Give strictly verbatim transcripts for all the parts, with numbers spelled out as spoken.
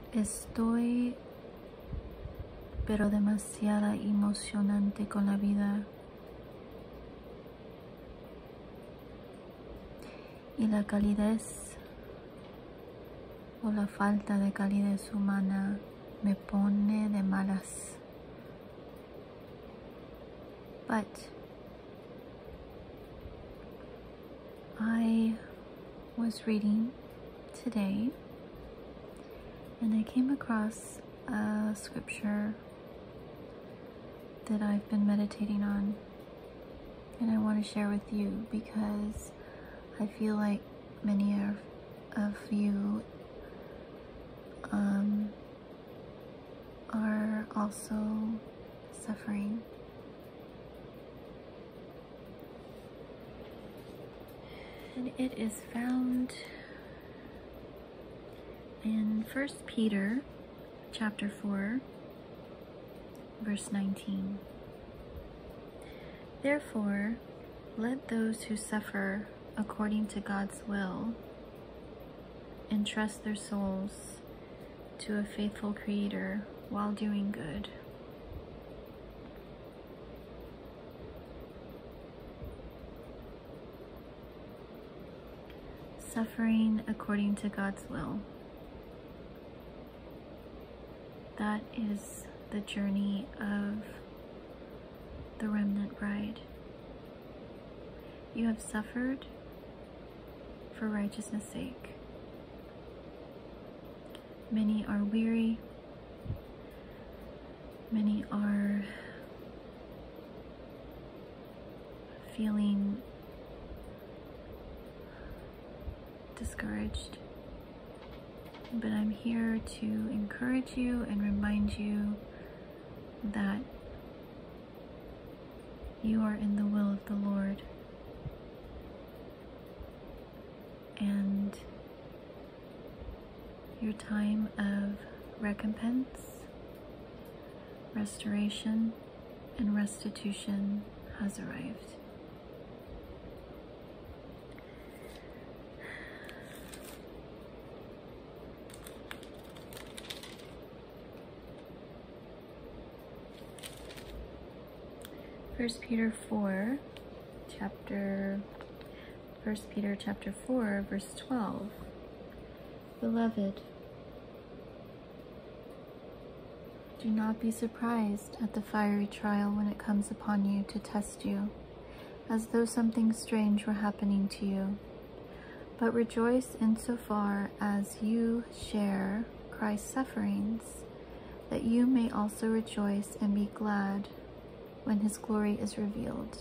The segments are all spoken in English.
Estoy pero demasiada emocionante con la vida. Y la calidez o la falta de calidez humana me pone de malas. But I was reading today and I came across a scripture that I've been meditating on, and I want to share with you because I feel like many of, of you um, are also suffering. And it is found in First Peter chapter four, verse nineteen. Therefore, let those who suffer according to God's will entrust their souls to a faithful Creator while doing good. Suffering according to God's will. That is the journey of the remnant bride. You have suffered for righteousness' sake. Many are weary. Many are feeling discouraged. But I'm here to encourage you and remind you that you are in the will of the Lord. And your time of recompense, restoration, and restitution has arrived. First Peter four, chapter, First Peter chapter four, verse twelve. Beloved, do not be surprised at the fiery trial when it comes upon you to test you, as though something strange were happening to you. But rejoice insofar as you share Christ's sufferings, that you may also rejoice and be glad when his glory is revealed.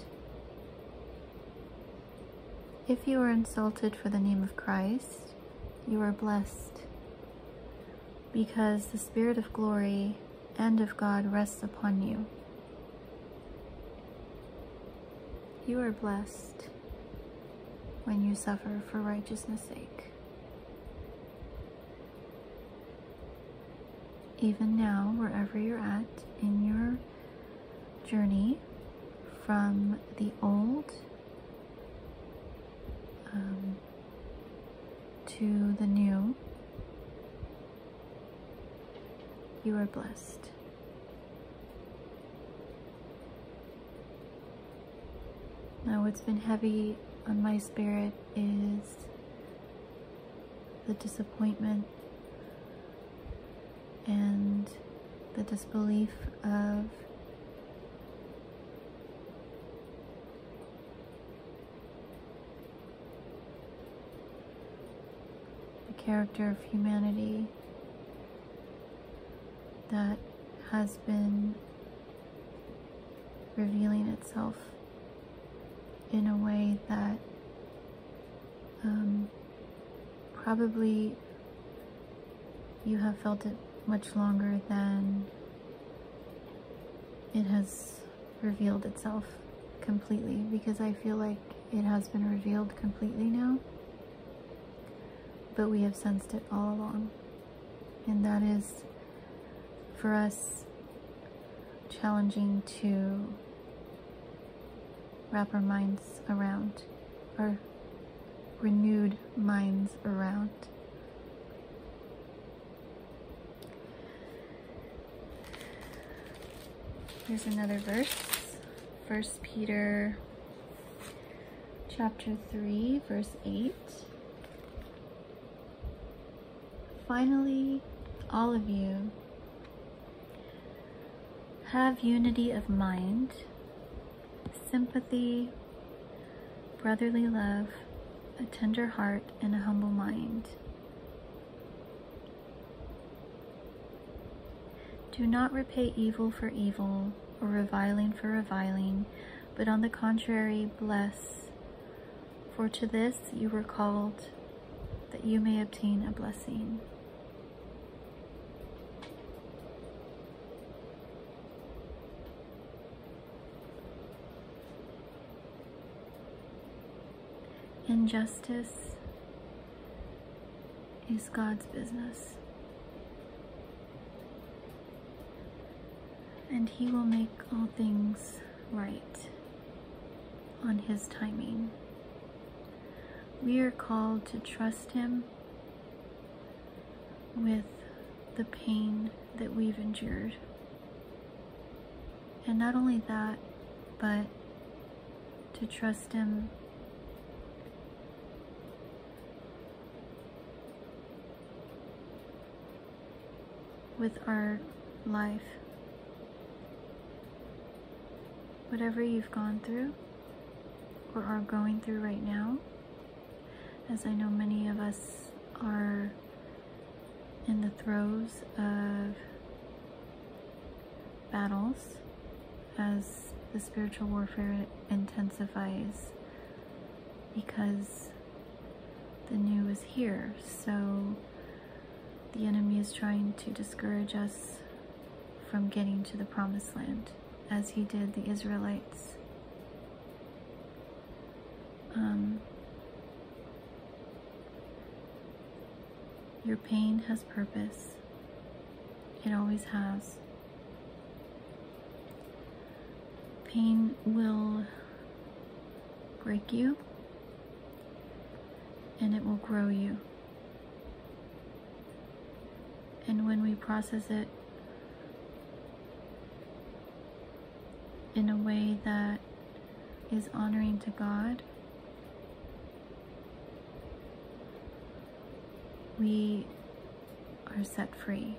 If you are insulted for the name of Christ, you are blessed, because the Spirit of glory and of God rests upon you. You are blessed when you suffer for righteousness' sake. Even now, wherever you're at in your journey from the old um, to the new, you are blessed. Now, what's been heavy on my spirit is the disappointment and the disbelief of the character of humanity that has been revealing itself in a way that um, probably you have felt it much longer than it has revealed itself completely, because I feel like it has been revealed completely now, but we have sensed it all along. And that is, for us, challenging to wrap our minds around, our renewed minds around. Here's another verse, First Peter chapter three, verse eight. Finally, all of you, have unity of mind, sympathy, brotherly love, a tender heart, and a humble mind. Do not repay evil for evil, or reviling for reviling, but on the contrary, bless. For to this you were called, that you may obtain a blessing. Injustice is God's business, and He will make all things right on His timing. We are called to trust Him with the pain that we've endured. And not only that, but to trust Him with our life. Whatever you've gone through or are going through right now, as I know many of us are in the throes of battles as the spiritual warfare intensifies because the new is here. So the enemy is trying to discourage us from getting to the promised land, as he did the Israelites. Um, your pain has purpose. It always has. Pain will break you, and it will grow you. And when we process it in a way that is honoring to God, we are set free.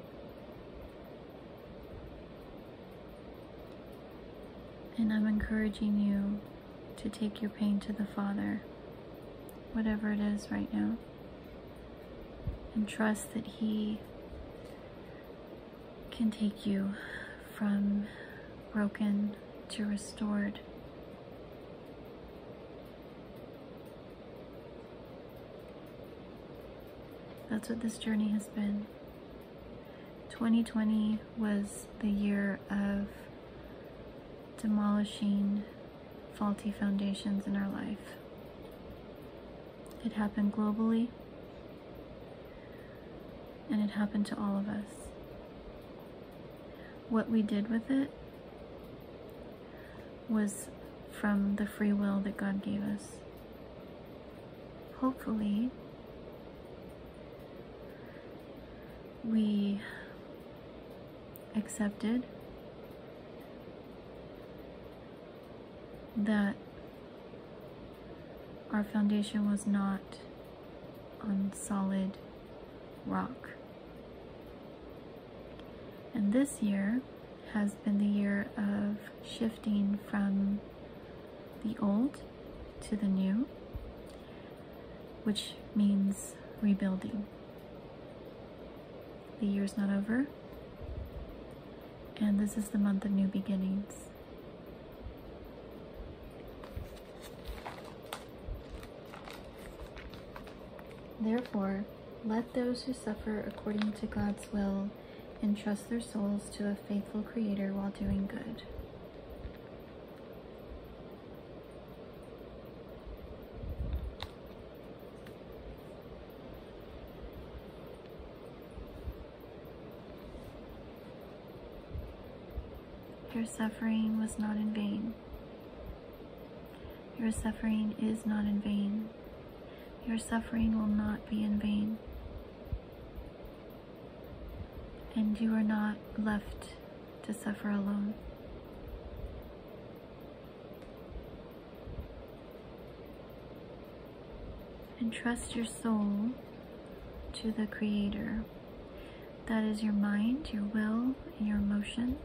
And I'm encouraging you to take your pain to the Father, whatever it is right now, and trust that He can take you from broken to restored. That's what this journey has been. twenty twenty was the year of demolishing faulty foundations in our life. It happened globally, and it happened to all of us. What we did with it was from the free will that God gave us. Hopefully, we accepted that our foundation was not on solid rock. And this year has been the year of shifting from the old to the new, which means rebuilding. The year's not over, and this is the month of new beginnings. Therefore, let those who suffer according to God's will entrust their souls to a faithful Creator while doing good. Your suffering was not in vain. Your suffering is not in vain. Your suffering will not be in vain. And you are not left to suffer alone. entrust your soul to the Creator. That is your mind, your will, and your emotions.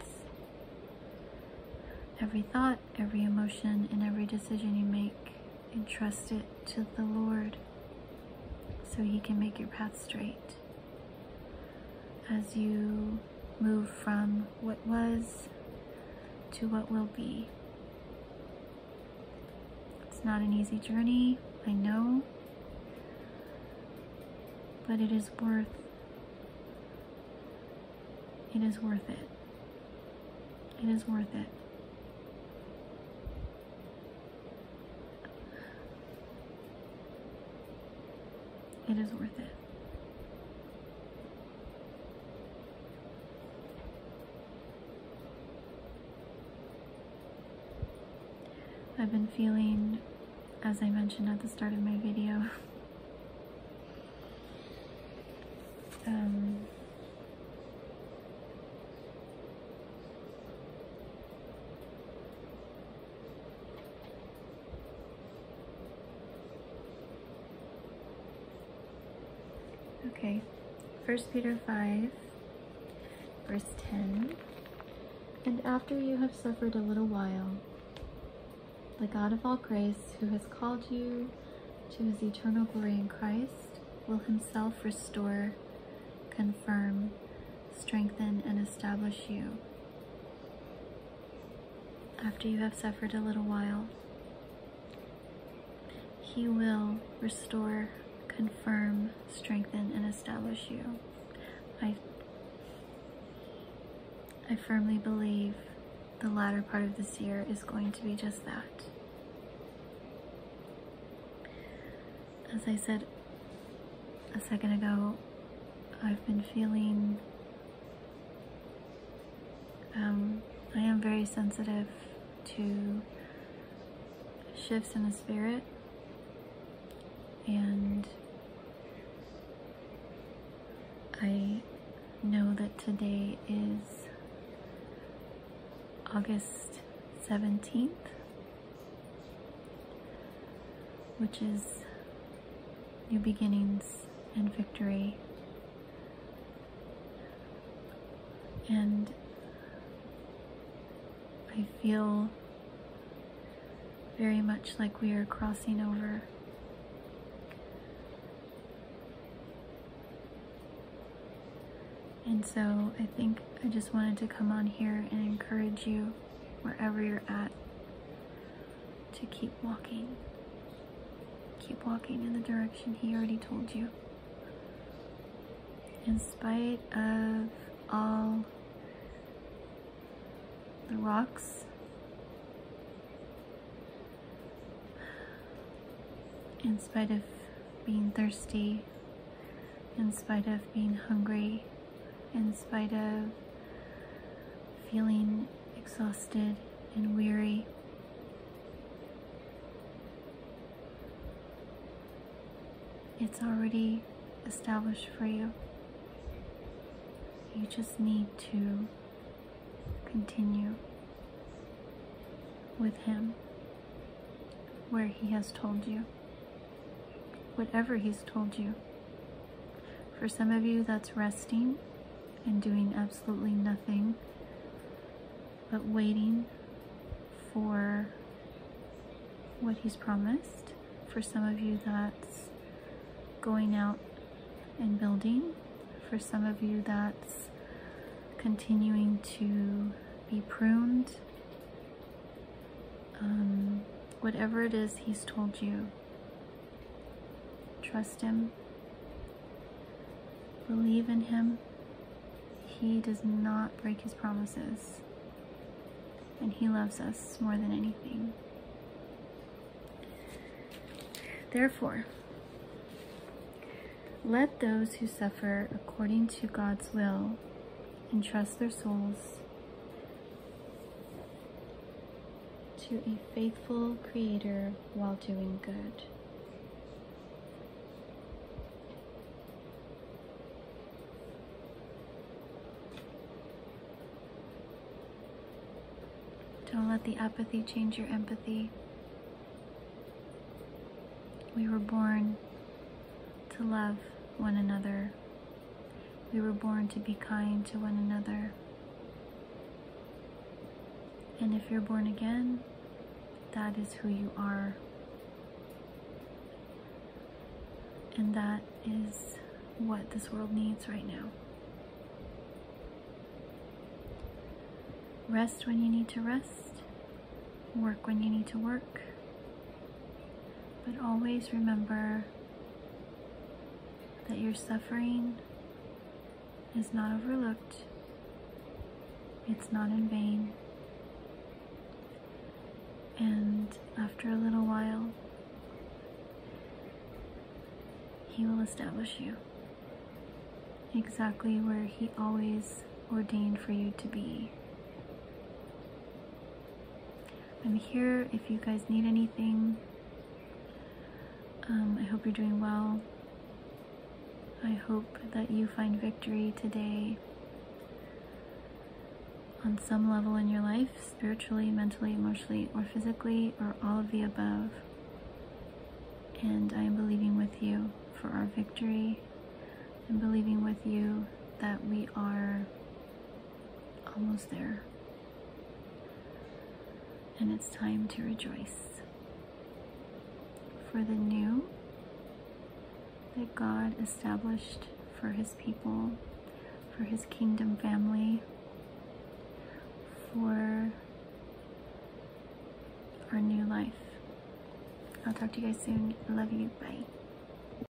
Every thought, every emotion, and every decision you make, entrust it to the Lord so He can make your path straight. As you move from what was to what will be. It's not an easy journey, I know, but it is worth it is worth it. It is worth it. It is worth it. I've been feeling, as I mentioned at the start of my video, um, okay, First Peter five, verse ten, and after you have suffered a little while, the God of all grace, who has called you to His eternal glory in Christ, will Himself restore, confirm, strengthen, and establish you. After you have suffered a little while, He will restore, confirm, strengthen, and establish you. I, I firmly believe the latter part of this year is going to be just that. As I said a second ago, I've been feeling, um, I am very sensitive to shifts in the spirit, and I know that today is August seventeenth, which is new beginnings and victory. And I feel very much like we are crossing over. And so I think I just wanted to come on here and encourage you, wherever you're at, to keep walking. Keep walking in the direction He already told you. In spite of all the rocks, in spite of being thirsty, in spite of being hungry, in spite of feeling exhausted and weary, it's already established for you. You just need to continue with Him where He has told you, whatever He's told you. For some of you, that's resting and doing absolutely nothing but waiting for what He's promised. For some of you, that's going out and building. For some of you, that's continuing to be pruned. Um, whatever it is He's told you, trust Him. Believe in Him. He does not break His promises, and He loves us more than anything. Therefore, let those who suffer according to God's will entrust their souls to a faithful Creator while doing good. Don't let the apathy change your empathy. We were born to love one another. We were born to be kind to one another. And if you're born again, that is who you are. And that is what this world needs right now. Rest when you need to rest. Work when you need to work. But always remember that your suffering is not overlooked. It's not in vain. And after a little while, He will establish you exactly where He always ordained for you to be. I'm here if you guys need anything. Um, I hope you're doing well. I hope that you find victory today on some level in your life, spiritually, mentally, emotionally, or physically, or all of the above. And I am believing with you for our victory. I'm believing with you that we are almost there. And it's time to rejoice for the new that God established for His people, for His kingdom family, for our new life. I'll talk to you guys soon. I love you. Bye.